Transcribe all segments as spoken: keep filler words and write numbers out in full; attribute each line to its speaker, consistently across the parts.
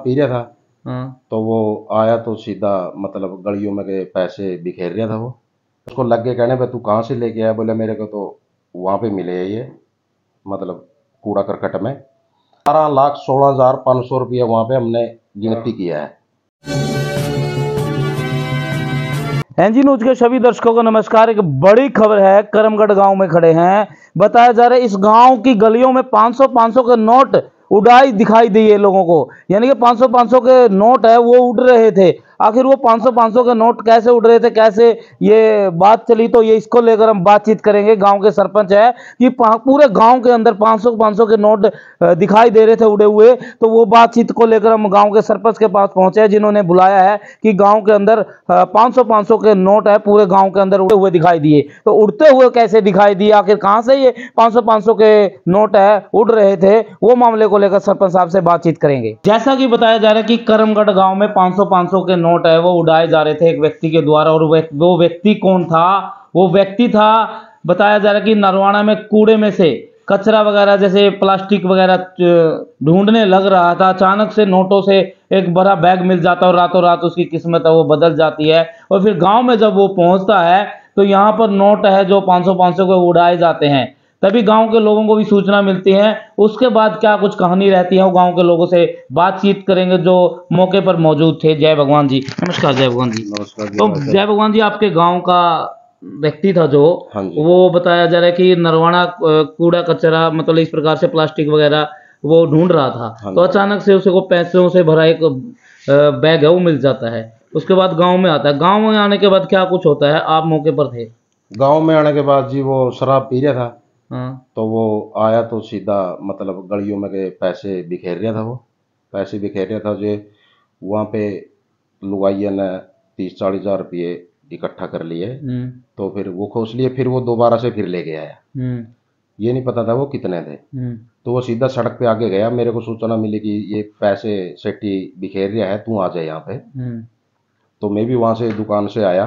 Speaker 1: P रहा था।
Speaker 2: हाँ।
Speaker 1: तो वो आया तो सीधा मतलब गलियों में के पैसे बिखेर रहा था। वो उसको लग के कहने पे तू कहाँ से लेके आया? बोले मेरे को तो वहाँ पे मिले है ये मतलब कूड़ा करकट में। बारह लाख सोलह हजार पाँच सौ रुपया वहाँ पे हमने गिनती किया है।
Speaker 2: एनजी न्यूज के सभी दर्शकों को नमस्कार। एक बड़ी खबर है, करमगढ़ गांव में खड़े हैं। बताया जा रहा है इस गांव की गलियों में पाँच सौ पाँच सौ के नोट उड़ाई दिखाई दी है लोगों को, यानी कि पाँच सौ पाँच सौ के नोट है वो उड़ रहे थे। आखिर वो पाँच सौ पाँच सौ के नोट कैसे उड़ रहे थे, कैसे ये बात चली, तो ये इसको लेकर हम बातचीत करेंगे। गांव के सरपंच है कि पूरे गांव के अंदर पाँच सौ पाँच सौ के नोट दिखाई दे रहे थे उड़े हुए, तो वो बातचीत को लेकर हम गांव के सरपंच के पास पहुंचे हैं, जिन्होंने बुलाया है कि गांव के अंदर पाँच सौ पाँच सौ के नोट है पूरे गांव के अंदर उड़े हुए दिखाई दिए। तो उड़ते हुए कैसे दिखाई दिए, आखिर कहां से ये पाँच सौ पाँच सौ के नोट है उड़ रहे थे, वो मामले को लेकर सरपंच साहब से बातचीत करेंगे। जैसा कि बताया जा रहा है कि करमगढ़ गांव में पाँच सौ पाँच सौ के नोट है वो उड़ाए जा रहे थे एक व्यक्ति के द्वारा। और वो व्यक्ति कौन था? वो व्यक्ति था, बताया जा रहा है कि नरवाना में कूड़े में से कचरा वगैरह जैसे प्लास्टिक वगैरह ढूंढने लग रहा था। अचानक से नोटों से एक बड़ा बैग मिल जाता है और रातों रात उसकी किस्मत है वो बदल जाती है। और फिर गांव में जब वो पहुंचता है तो यहाँ पर नोट है जो पाँच सौ पाँच सौ के उड़ाए जाते हैं। तभी गांव के लोगों को भी सूचना मिलती है। उसके बाद क्या कुछ कहानी रहती है वो गांव के लोगों से बातचीत करेंगे जो मौके पर मौजूद थे। जय भगवान जी। नमस्कार जय भगवान जी।
Speaker 1: नमस्कार जी।
Speaker 2: तो जय भगवान जी, आपके गाँव का व्यक्ति था जो,
Speaker 1: हाँ जी।
Speaker 2: वो बताया जा रहा है कि नरवाना कूड़ा कचरा मतलब इस प्रकार से प्लास्टिक वगैरह वो ढूंढ रहा था।
Speaker 1: हाँ
Speaker 2: तो अचानक से उसे को पैसों से भरा एक बैग है वो मिल जाता है। उसके बाद गांव में आता है। गांव में आने के बाद क्या कुछ होता है? आप मौके पर थे।
Speaker 1: गांव में आने के बाद जी वो शराब पी रहा था।
Speaker 2: हाँ।
Speaker 1: तो वो आया तो सीधा मतलब गलियों में के पैसे बिखेर रहा था। वो पैसे बिखेर रहा था जो वहाँ पे लुगाइया ने तीस चालीस हजार रुपये इकट्ठा कर लिए। तो फिर वो खोस लिए, फिर वो दोबारा से फिर लेके आया। ये नहीं पता था वो कितने थे। तो वो सीधा सड़क पे आगे गया। मेरे को सूचना मिली कि ये पैसे सेठी बिखेर रहा है, तू आ जाए यहाँ पे। तो मैं भी वहाँ से दुकान से आया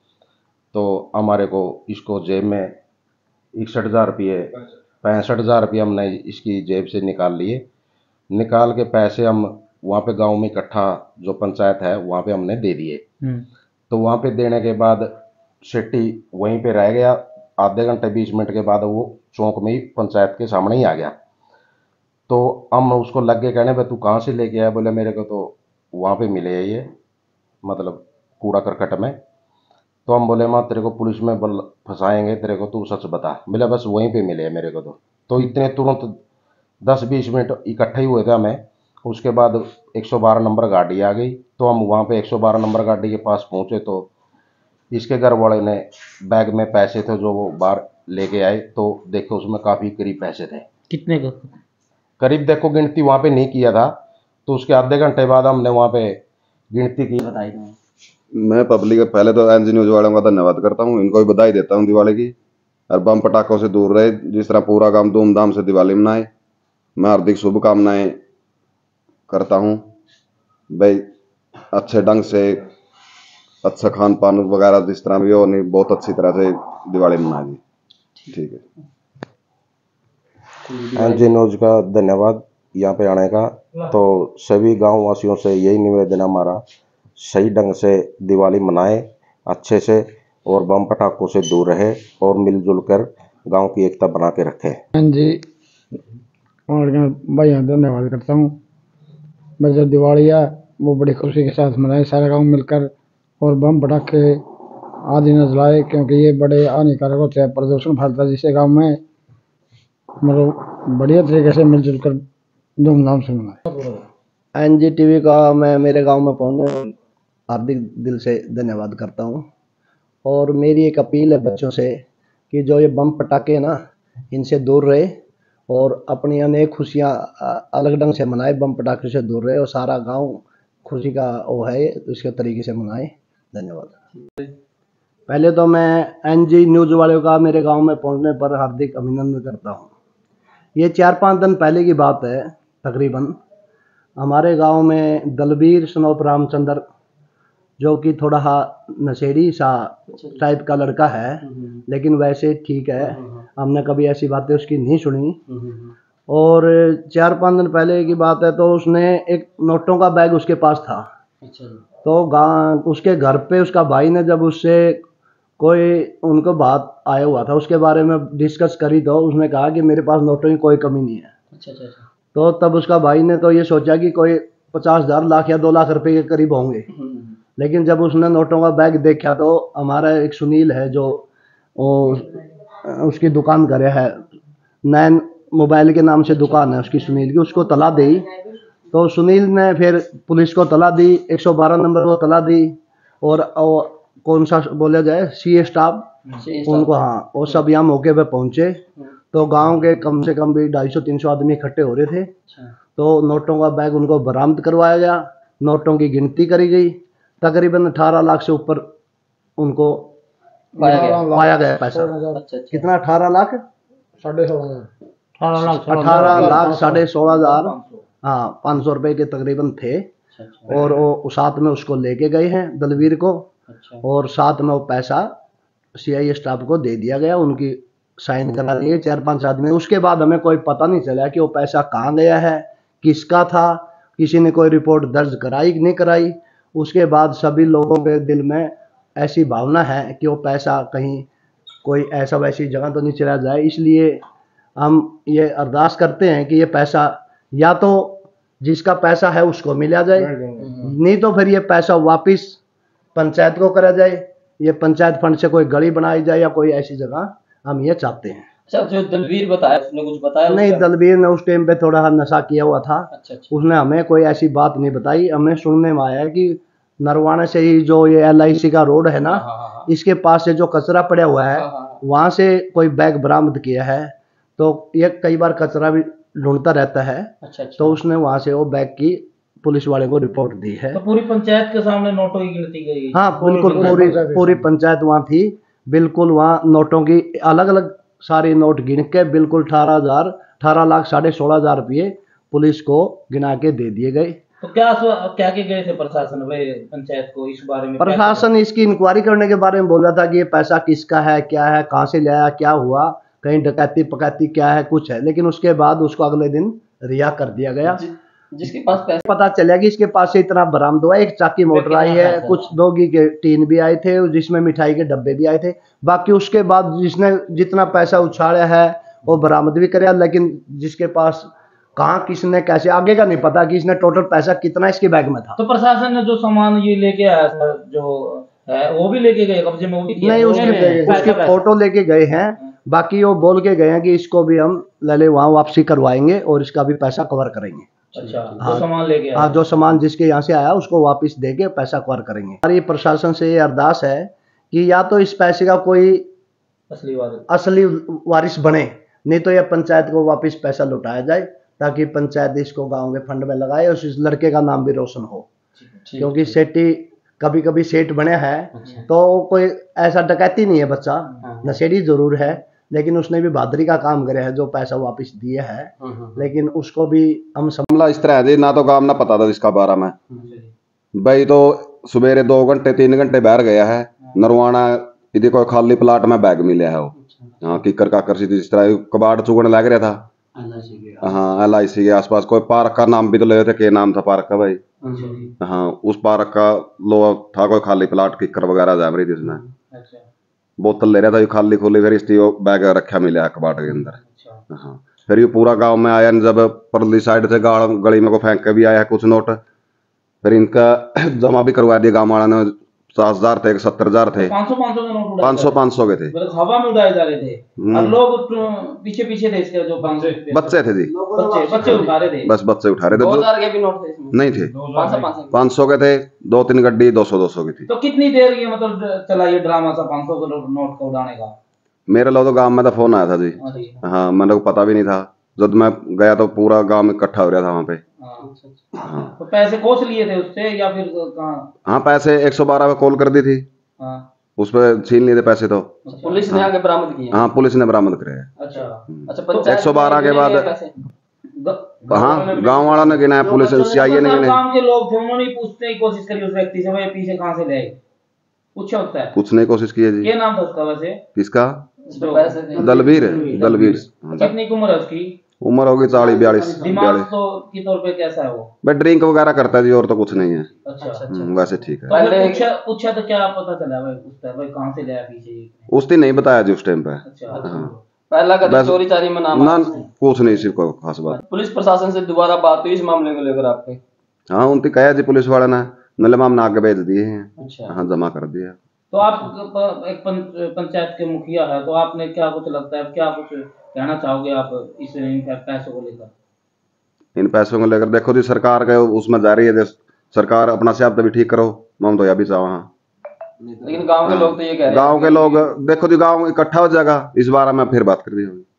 Speaker 1: तो हमारे को इसको जेब में इकसठ हजार रुपये पैंसठ हजार रुपये हमने इसकी जेब से निकाल लिए। निकाल के पैसे हम वहाँ पे गांव में इकट्ठा जो पंचायत है वहाँ पे हमने दे दिए। तो वहाँ पे देने के बाद सेठी वहीं पे रह गया। आधे घंटे बीस मिनट के बाद वो चौक में ही पंचायत के सामने ही आ गया। तो हम उसको लग के कहने पे तू कहाँ से लेके आया? बोले मेरे को तो वहाँ पे मिले है ये मतलब कूड़ा करकट में। तो हम बोले माँ तेरे को पुलिस में बल फंसाएंगे तेरे को, तू सच बता। बोला बस वहीं पे मिले है मेरे को। तो तो इतने तुरंत दस बीस मिनट इकट्ठे ही हुए थे हमें। उसके बाद एक सौ बारह नंबर गाड़ी आ गई। तो हम वहाँ पे एक सौ बारह नंबर गाड़ी के पास पहुँचे तो इसके घर वाले ने बैग में पैसे थे जो वो बाहर लेके आए। तो देखो उसमें काफ़ी करीब पैसे थे।
Speaker 2: कितने का?
Speaker 1: करीब देखो गिनती वहाँ पे नहीं किया था। तो उसके आधे घंटे बाद हमने वहाँ पे गिनती की। बताई
Speaker 3: मैं पब्लिक पहले तो एनजी न्यूज वालों का धन्यवाद करता हूँ, इनको भी बधाई देता हूँ दिवाली की। और बम पटाखों से दूर रहे, जिस तरह पूरा काम धूमधाम से दिवाली मनाए, मैं हार्दिक शुभकामनाएं करता हूँ भाई। अच्छे ढंग से अच्छा खान पान वगैरह जिस तरह भी हो, नहीं बहुत अच्छी तरह से दिवाली मनाए जी। ठीक है।
Speaker 1: एनजी न्यूज का धन्यवाद यहाँ पे आने का। तो सभी गांव वासियों से यही निवेदन है हमारा, सही ढंग से दिवाली मनाए अच्छे से और बम पटाखों से दूर रहे और मिलजुल कर गांव की एकता बना के रखे।
Speaker 4: हाँ जी, और भाई धन्यवाद करता हूँ। बस जो दिवाली है वो बड़ी खुशी के साथ मनाए सारे गांव मिलकर, और बम पटाखे आदि न जलाए क्योंकि ये बड़े हानिकारक होते हैं, प्रदूषण फैलता है जिससे गांव में मतलब बढ़िया तरीके से मिलजुल कर धूमधाम से मनाए।
Speaker 5: एनजी टीवी का मैं मेरे गांव में पहुंचने हार्दिक दिल से धन्यवाद करता हूं। और मेरी एक अपील है बच्चों से कि जो ये बम पटाखे ना इनसे दूर रहे और अपनी अनेक खुशियां अलग ढंग से मनाए, बम पटाखे से दूर रहे और सारा गांव खुशी का वो है इसके तरीके से मनाए। धन्यवाद। पहले तो मैं एनजी न्यूज़ वालों का मेरे गांव में पहुंचने पर हार्दिक अभिनंदन करता हूं। ये चार पाँच दिन पहले की बात है तकरीबन। हमारे गांव में दलबीर सनोप रामचंद्र, जो कि थोड़ा नशेड़ी सा टाइप का लड़का है लेकिन वैसे ठीक है, हमने कभी ऐसी बातें उसकी नहीं सुनी। और चार पाँच दिन पहले की बात है, तो उसने एक नोटों का बैग उसके पास था।
Speaker 2: अच्छा जी।
Speaker 5: तो गाँव उसके घर पे उसका भाई ने जब उससे कोई उनको बात आया हुआ था उसके बारे में डिस्कस करी, तो उसने कहा कि मेरे पास नोटों की कोई कमी नहीं है।
Speaker 2: अच्छा अच्छा अच्छा।
Speaker 5: तो तब उसका भाई ने तो ये सोचा कि कोई पचास हजार लाख या दो लाख रुपए के करीब होंगे। लेकिन जब उसने नोटों का बैग देखा तो हमारा एक सुनील है जो वो उसकी दुकान करे है, नैन मोबाइल के नाम से दुकान है उसकी सुनील की, उसको तला दी। तो सुनील ने फिर पुलिस को तला दी, एक सौ बारह नंबर को तला दी, और, और कौन सा बोला जाए सी ए स्टाफ उनको, हाँ वो सब यहाँ मौके पे पहुंचे। तो गांव के कम से कम भी ढाई सौ तीन सौ आदमी इकट्ठे हो रहे थे। तो नोटों का बैग उनको बरामद करवाया गया, नोटों की गिनती करी गई, तकरीबन अठारह लाख से ऊपर उनको
Speaker 2: पाया गया
Speaker 5: पाया गया पैसा।
Speaker 2: अच्छा अच्छा।
Speaker 5: कितना? अठारह लाख
Speaker 4: साढ़े सोलह हजार
Speaker 5: अठारह लाख साढ़े सोलह हजार हाँ पाँच सौ रुपए के तकरीबन थे। और वो साथ में उसको लेके गए हैं दलवीर को, और साथ में वो पैसा सी आई स्टाफ को दे दिया गया, उनकी साइन करा लिए चार पांच आदमी। उसके बाद हमें कोई पता नहीं चला कि वो पैसा कहाँ गया है, किसका था, किसी ने कोई रिपोर्ट दर्ज कराई कि नहीं कराई। उसके बाद सभी लोगों के दिल में ऐसी भावना है कि वो पैसा कहीं कोई ऐसा वैसी जगह तो नहीं चला जाए, इसलिए हम ये अरदास करते हैं कि ये पैसा या तो जिसका पैसा है उसको मिला जाए, नहीं तो फिर ये पैसा वापस पंचायत को करा जाए, ये पंचायत फंड से कोई गली बनाई जाए या कोई ऐसी जगह, हम ये चाहते हैं।
Speaker 2: अच्छा, जो दलवीर बताया उसने कुछ बताया?
Speaker 5: नहीं, दलवीर ने उस टाइम पे थोड़ा नशा किया हुआ था।
Speaker 2: अच्छा अच्छा।
Speaker 5: उसने हमें कोई ऐसी बात नहीं बताई। हमें सुनने में आया है कि नरवाना से ही जो ये एल आई सी का रोड है ना,
Speaker 2: हाँ, हाँ, हाँ।
Speaker 5: इसके पास से जो कचरा पड़ा हुआ है,
Speaker 2: हाँ, हाँ।
Speaker 5: वहां से कोई बैग बरामद किया है। तो ये कई बार कचरा भी ढूंढता रहता है।
Speaker 2: अच्छा अच्छा।
Speaker 5: तो उसने वहां से वो बैग की पुलिस वाले को रिपोर्ट दी है।
Speaker 2: तो पूरी पंचायत के सामने नोटों की गिनती गई?
Speaker 5: हाँ बिल्कुल, पूरी पूरी पंचायत वहाँ थी, बिल्कुल वहाँ नोटों की अलग अलग सारे नोट गिन के बिल्कुल अठारह हजार अठारह लाख साढ़े सोलह हजार रुपये पुलिस को गिना के दे दिए गए।
Speaker 2: तो क्या क्या के गए थे प्रशासन वे पंचायत को इस बारे में?
Speaker 5: प्रशासन इसकी इंक्वायरी करने के बारे में बोल रहा था कि ये पैसा किसका है, क्या है, कहाँ से लाया, क्या हुआ, कहीं डकैती पकैती क्या है, कुछ है। लेकिन उसके बाद उसको अगले दिन रिहा कर दिया गया।
Speaker 2: जि, जिसके पास पैसा
Speaker 5: पता चला कि इसके पास से इतना बरामद हुआ, एक चाकी मोटर आई है, कुछ दोगी के टीन भी आए थे जिसमें मिठाई के डब्बे भी आए थे। बाकी उसके बाद जिसने जितना पैसा उछाड़ा है वो बरामद भी कराया, लेकिन जिसके पास कहाँ किसने कैसे आगे का नहीं पता कि इसने टोटल पैसा कितना इसके बैग में था।
Speaker 2: तो प्रशासन ने जो सामान ये लेके आया था जो है वो भी लेके गए कब्जे में? वो भी
Speaker 5: नहीं, उसके उसकी फोटो लेके गए हैं। बाकी वो बोल के गए हैं कि इसको भी हम लले वहाँ वापसी करवाएंगे और इसका भी पैसा कवर करेंगे।
Speaker 2: अच्छा, जो सामान लेके आया?
Speaker 5: हाँ, जो सामान जिसके यहाँ से आया उसको वापस दे के पैसा कवर करेंगे। हमारी प्रशासन से ये अरदास है कि या तो इस पैसे का कोई
Speaker 2: असली वारिस
Speaker 5: असली वारिस बने, नहीं तो यह पंचायत को वापस पैसा लौटाया जाए, ताकि पंचायत इसको गांव के फंड में लगाए और इस लड़के का नाम भी रोशन हो। क्योंकि सेठी कभी कभी सेठ बने हैं तो कोई ऐसा डकैती नहीं है बच्चा, नशेड़ी जरूर है, लेकिन उसने भी बहादुरी का काम करे है जो पैसा वापस दिए है। लेकिन उसको भी हम
Speaker 3: मामला इस तरह है ना, तो काम ना पता था इसका बारे में भाई। तो सवेरे दो घंटे तीन घंटे बाहर गया है नरवाना, इधर कोई खाली प्लाट में बैग मिला है वो, हाँ किकर काकर सी इस तरह कबाड़ चुगने लग रहा था। हाँ, एल आई सी के आसपास कोई पार्क का नाम भी तो ले थे, क्या नाम था पार्क का भाई? हाँ, उस पार्क का लो था कोई खाली प्लाट, किकर वगैरह जा रही थी उसमें। बोतल ले रहा था ये खाली खुली, फिर इसकी बैग रखा मिला कबाड़ के अंदर। हाँ, फिर ये पूरा गांव में आया, जब परली साइड से गाड़ गली में को फेंक के भी आया कुछ नोट, फिर इनका जमा भी करवा दिया गांव वाला ने। सात हजार थे, सत्तर हजार थे,
Speaker 2: पाँच सौ पाँच सौ के नोट
Speaker 3: पाँच सौ पाँच सौ के थे,
Speaker 2: हवा में उड़ाए जा रहे थे और लोग पीछे पीछे थे इसके, जो पाँच सौ
Speaker 3: बच्चे थे जी,
Speaker 2: बच्चे बच्चे उठा रहे थे,
Speaker 3: बस बच्चे उठा रहे थे।
Speaker 2: दो हजार के भी नोट थे इसमें?
Speaker 3: नहीं थे,
Speaker 2: पाँच सौ
Speaker 3: के थे, दो तीन गड्डी दो सौ दो सौ की थी।
Speaker 2: तो कितनी देर ये मतलब चला ये ड्रामा था पाँच सौ के नोट को उड़ाने का?
Speaker 3: मेरे लोग तो गांव में तो फोन आया था जी। हाँ, मैंने को पता भी नहीं था, जब मैं गया तो पूरा गांव इकट्ठा हो रहा था वहाँ पे।
Speaker 2: हाँ, तो पैसे कोस लिए थे उससे या फिर कहाँ?
Speaker 3: हाँ, पैसे एक सौ बारह पे कॉल कर दी थी, उस पर छीन लिए थे पैसे। तो
Speaker 2: पुलिस ने आगे बरामद किया?
Speaker 3: हाँ, पुलिस ने बरामद करे।
Speaker 2: अच्छा अच्छा,
Speaker 3: एक सौ बारह के बाद हाँ गांव वाला ने गिना है, पुलिस सीआईए ने गिना।
Speaker 2: गांव के लोग थे, उन्होंने पूछने की कोशिश करी उस व्यक्ति से, भाई पीछे कहाँ से ले आए? पूछा होता है,
Speaker 3: पूछने की कोशिश की है जी।
Speaker 2: क्या नाम था उसका वैसे?
Speaker 3: किसका?
Speaker 2: दलवीर।
Speaker 3: दलवीर।
Speaker 2: कितनी उम्र है उसकी?
Speaker 3: उम्र होगी चालीस बयालीस
Speaker 2: दिमाग
Speaker 3: बयालीस।
Speaker 2: तो के तौर पे कैसा है वो?
Speaker 3: भाई ड्रिंक वगैरह करता है जी, और तो कुछ नहीं है।
Speaker 2: अच्छा अच्छा।
Speaker 3: हम्म, वैसे ठीक है।
Speaker 2: तो अगर पूछा पूछा तो क्या पता चला भाई उसका, भाई कहाँ से लाया पीछे ये?
Speaker 3: उसने नहीं बताया जी उस टाइम पे।
Speaker 2: अच्छा
Speaker 3: हाँ
Speaker 6: पहला कदम
Speaker 3: बस-
Speaker 6: चोरी चारी में नाम
Speaker 3: ना
Speaker 6: आया।
Speaker 3: कुछ नहीं, सिर्फ कोई खास बात।
Speaker 6: पुलिस प्रशासन से दोबारा बात हुई इस मामले को लेकर आपके?
Speaker 3: हाँ उनकी कहा जी पुलिस वाले ने, नले माम आगे भेज दिए हैं।
Speaker 6: अच्छा।
Speaker 3: हाँ जमा कर दिया।
Speaker 2: तो आप प- एक पंच, पंचायत के मुखिया है, तो आपने क्या कुछ लगता है, क्या कुछ कहना चाहोगे आप इस इन पैसों को लेकर?
Speaker 3: इन पैसों को लेकर देखो जी, सरकार के उसमें जा रही है जे सरकार अपना से आप भी ठीक करो, मैं तो यह भी चाहूँ। हाँ
Speaker 6: लेकिन गांव के लोग तो ये कह रहे हैं
Speaker 3: गांव के लोग देखो जी, गांव इकट्ठा हो जाएगा, इस बारे में फिर बात कर दी होगी।